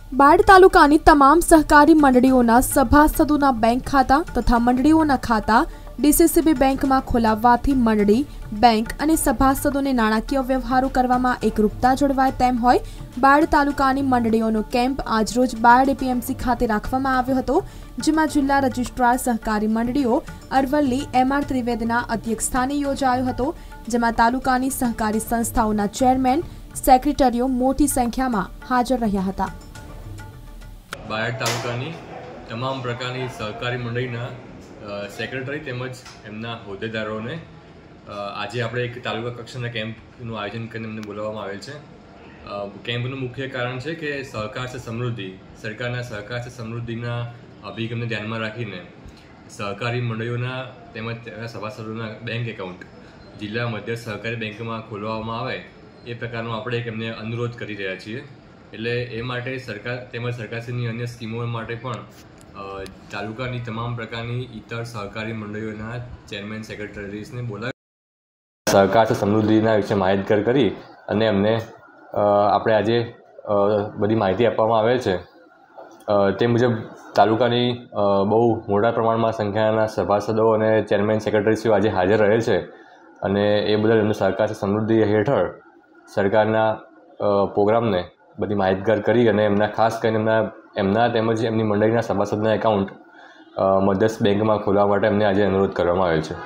Bad તાલુકાની તમામ સહકારી મંડળીઓના સભાસદોના બેંક ખાતા તથા મંડળીઓના ખાતા ડીસીસીબી બેંકમાં ખોલાવવાથી મંડળી, બેંક અને સભાસદોને નાણાકીય વ્યવહારો કરવામાં એકરૂપતા જળવાય તેમ હોય બાડ તાલુકાની મંડળીઓનો કેમ્પ આજરોજ બાડ એપીએમસી ખાતે રાખવામાં આવ્યો હતો, જેમાં જિલ્લા રજિસ્ટ્રાર સહકારી મંડળીઓ અરવલ્લી એમ.આર. ત્રિવેદના અધ્યક્ષસ્થાને યોજાયો હતો, જેમાં તાલુકાની સહકારી સંસ્થાઓના ચેરમેન, સેક્રેટરીઓ મોટી સંખ્યામાં હાજર રહ્યા હતા। બાયડ તાલુકાની તમામ પ્રકારની સહકારી મંડળીના સેક્રેટરી તેમજ એમના હોદ્દેદારોને આજે આપણે એક તાલુકા કક્ષાના કેમ્પનું આયોજન કરીને એમને બોલાવવામાં આવેલ છે। કેમ્પનું મુખ્ય કારણ છે કે સહકાર છે સમૃદ્ધિ, સરકારના સહકાર છે સમૃદ્ધિના અભિગમને ધ્યાનમાં રાખીને સહકારી મંડળીઓના તેમજ તેના સભાસદોના બેંક એકાઉન્ટ જિલ્લા મધ્ય સહકારી બેંકમાં ખોલવામાં આવે એ પ્રકારનો આપણે એક એમને અનુરોધ કરી રહ્યા છીએ। એટલે એ માટે સરકાર તેમજ સરકારશ્રીની અન્ય સ્કીમો માટે પણ તાલુકાની તમામ પ્રકારની ઇતર સહકારી મંડળીઓના ચેરમેન, સેક્રેટરીઝને બોલાવી સહકાર છે સમૃદ્ધિના વિશે માહિતગાર કરી અને એમને આપણે આજે બધી માહિતી આપવામાં આવે છે। તે મુજબ તાલુકાની બહુ મોટા પ્રમાણમાં સંખ્યાના સભાસદો અને ચેરમેન, સેક્રેટરીશ્રીઓ આજે હાજર રહે છે અને એ બદલ એમને સહકાર છે સમૃદ્ધિ હેઠળ સરકારના પ્રોગ્રામને બધી માહિતગાર કરી અને એમના ખાસ કરીને એમના તેમજ એમની મંડળીના સભાસદના એકાઉન્ટ મધ્યસ્થ બેંકમાં ખોલવા માટે એમને આજે અનુરોધ કરવામાં આવ્યો છે।